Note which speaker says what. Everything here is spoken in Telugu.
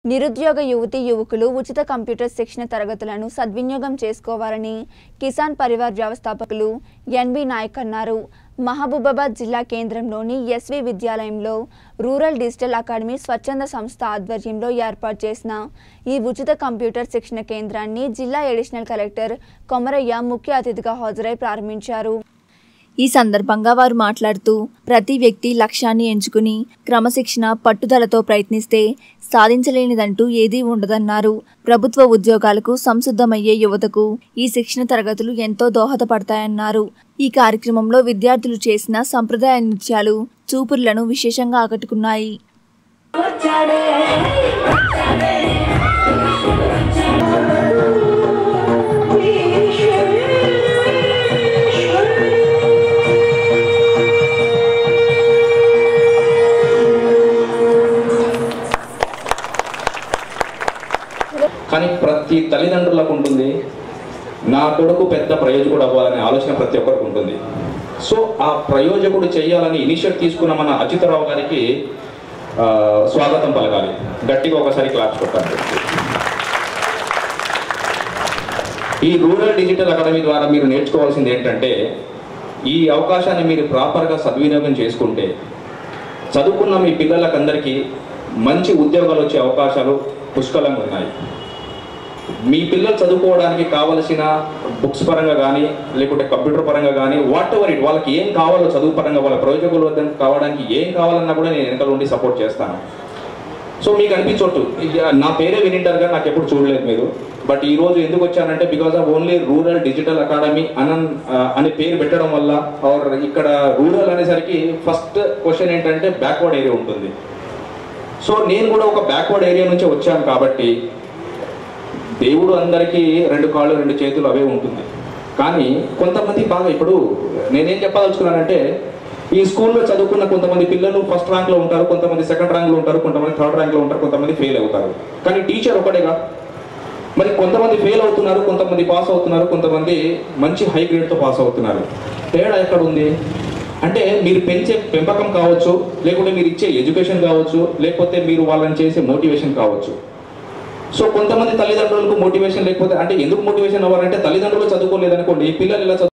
Speaker 1: నిరుద్యోగ యువతి యువకులు ఉచిత కంప్యూటర్ శిక్షణ తరగతులను సద్వినియోగం చేసుకోవాలని కిసాన్ పరివార్ వ్యవస్థాపకులు ఎన్బి నాయక్ అన్నారు. మహబూబాబాద్ జిల్లా కేంద్రంలోని ఎస్వి విద్యాలయంలో రూరల్ డిజిటల్ అకాడమీ స్వచ్ఛంద సంస్థ ఆధ్వర్యంలో ఏర్పాటు చేసిన ఈ ఉచిత కంప్యూటర్ శిక్షణ కేంద్రాన్ని జిల్లా అడిషనల్ కలెక్టర్ కొమరయ్య ముఖ్య అతిథిగా హాజరై ప్రారంభించారు. ఈ సందర్భంగా వారు మాట్లాడుతూ ప్రతి వ్యక్తి లక్ష్యాన్ని ఎంచుకుని క్రమశిక్షణ పట్టుదలతో ప్రయత్నిస్తే సాధించలేనిదంటూ ఏదీ ఉండదన్నారు. ప్రభుత్వ ఉద్యోగాలకు సంసిద్ధమయ్యే యువతకు ఈ శిక్షణ తరగతులు ఎంతో దోహదపడతాయన్నారు. ఈ కార్యక్రమంలో విద్యార్థులు చేసిన సంప్రదాయ నృత్యాలు చూపురులను విశేషంగా ఆకట్టుకున్నాయి.
Speaker 2: కానీ ప్రతి తల్లిదండ్రులకు ఉంటుంది, నా కొడుకు పెద్ద ప్రయోజకుడు అవ్వాలనే ఆలోచన ప్రతి ఒక్కరికి ఉంటుంది. సో ఆ ప్రయోజకుడు చేయాలని ఇనిషియేట్ తీసుకున్న మన అచ్యుతరావు గారికి స్వాగతం పలకాలి. గట్టిగా ఒకసారి క్లాప్స్ కొట్టాలి. ఈ రూరల్ డిజిటల్ అకాడమీ ద్వారా మీరు నేర్చుకోవాల్సింది ఏంటంటే, ఈ అవకాశాన్ని మీరు ప్రాపర్గా సద్వినియోగం చేసుకుంటే చదువుకున్న మీ పిల్లలకందరికీ మంచి ఉద్యోగాలు వచ్చే అవకాశాలు పుష్కలంగా ఉన్నాయి. మీ పిల్లలు చదువుకోవడానికి కావలసిన బుక్స్ పరంగా కానీ లేకుంటే కంప్యూటర్ పరంగా కానీ వాట్ ఎవర్ ఇట్, వాళ్ళకి ఏం కావాలో చదువు పరంగా వాళ్ళ ప్రయోజకులు కావడానికి ఏం కావాలన్నా కూడా నేను వెనకాల ఉండి సపోర్ట్ చేస్తాను. సో మీకు అనిపించవచ్చు నా పేరే వినింటారు కానీ నాకు ఎప్పుడు చూడలేదు మీరు. బట్ ఈ రోజు ఎందుకు వచ్చానంటే because of only rural digital academy అనే పేరు పెట్టడం వల్ల ఆర్ ఇక్కడ రూరల్ అనేసరికి ఫస్ట్ క్వశ్చన్ ఏంటంటే బ్యాక్వర్డ్ ఏరియా ఉంటుంది. సో నేను కూడా ఒక బ్యాక్వర్డ్ ఏరియా నుంచి వచ్చాను కాబట్టి దేవుడు అందరికీ 2 కాళ్ళు 2 చేతులు అవే ఉంటుంది. కానీ కొంతమంది బాగా ఇప్పుడు నేనేం చెప్పదలుచుకున్నానంటే, ఈ స్కూల్లో చదువుకున్న కొంతమంది పిల్లలు ఫస్ట్ ర్యాంక్లో ఉంటారు, కొంతమంది సెకండ్ ర్యాంక్లో ఉంటారు, కొంతమంది థర్డ్ ర్యాంక్లో ఉంటారు, కొంతమంది ఫెయిల్ అవుతారు. కానీ టీచర్ ఒకటేగా. మరి కొంతమంది ఫెయిల్ అవుతున్నారు, కొంతమంది పాస్ అవుతున్నారు, కొంతమంది మంచి హై గ్రేడ్తో పాస్ అవుతున్నారు. తేడా ఎక్కడ ఉంది అంటే మీరు పెంచే పెంపకం కావచ్చు, లేకుంటే మీరు ఇచ్చే ఎడ్యుకేషన్ కావచ్చు, లేకపోతే మీరు వాళ్ళని చేసే మోటివేషన్ కావచ్చు. సో కొంతమంది తల్లిదండ్రులకు మోటివేషన్ లేకపోతే, అంటే ఎందుకు మోటివేషన్ అవ్వాలంటే తల్లిదండ్రులు చదువుకోలేదనుకోండి, పిల్లలు ఇలా